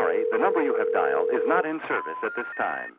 sorry, the number you have dialed is not in service at this time.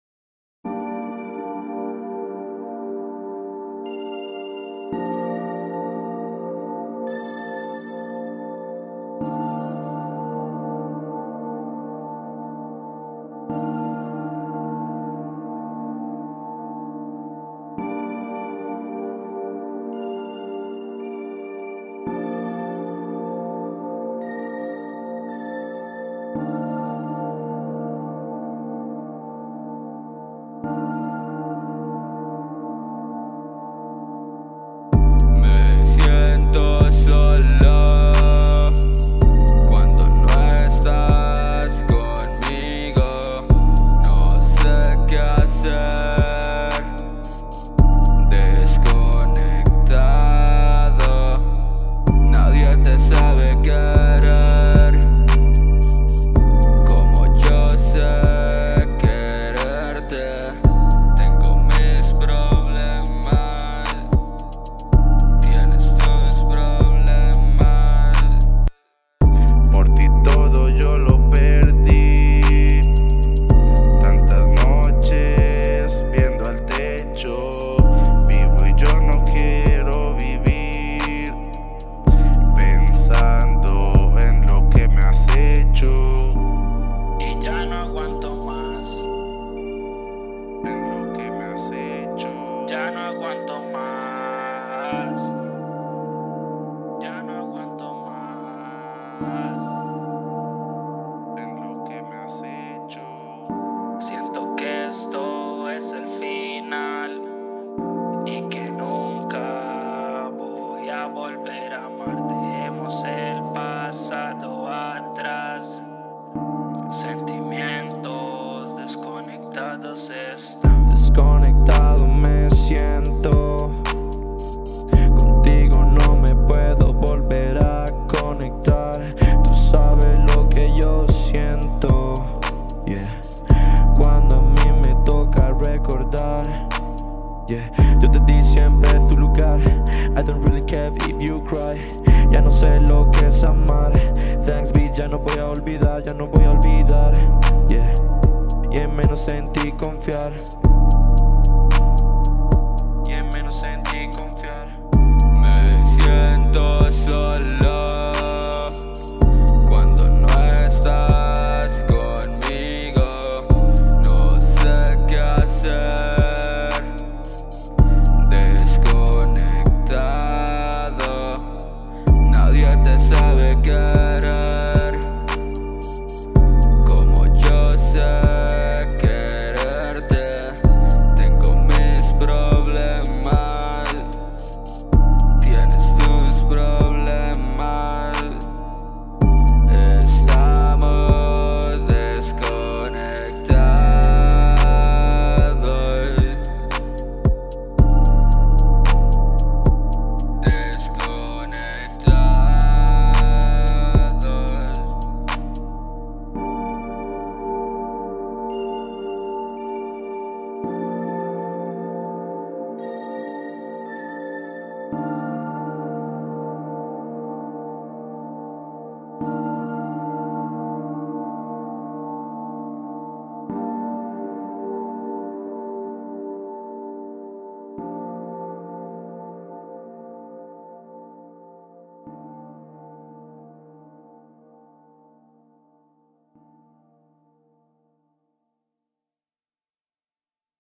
Ya no aguanto más. Ya no aguanto más. En lo que me has hecho. Siento que esto es el final y que nunca voy a volver a amar. Dejemos el pasado atrás. Sentimientos desconectados están. Desconectado me siento. Contigo no me puedo volver a conectar. Tú sabes lo que yo siento, yeah. Cuando a mí me toca recordar, yeah. Yo te di siempre tu lugar. I don't really care if you cry. Ya no sé lo que es amar. Thanks be, ya no voy a olvidar, ya no voy a olvidar, yeah. Y en menos en ti confiar.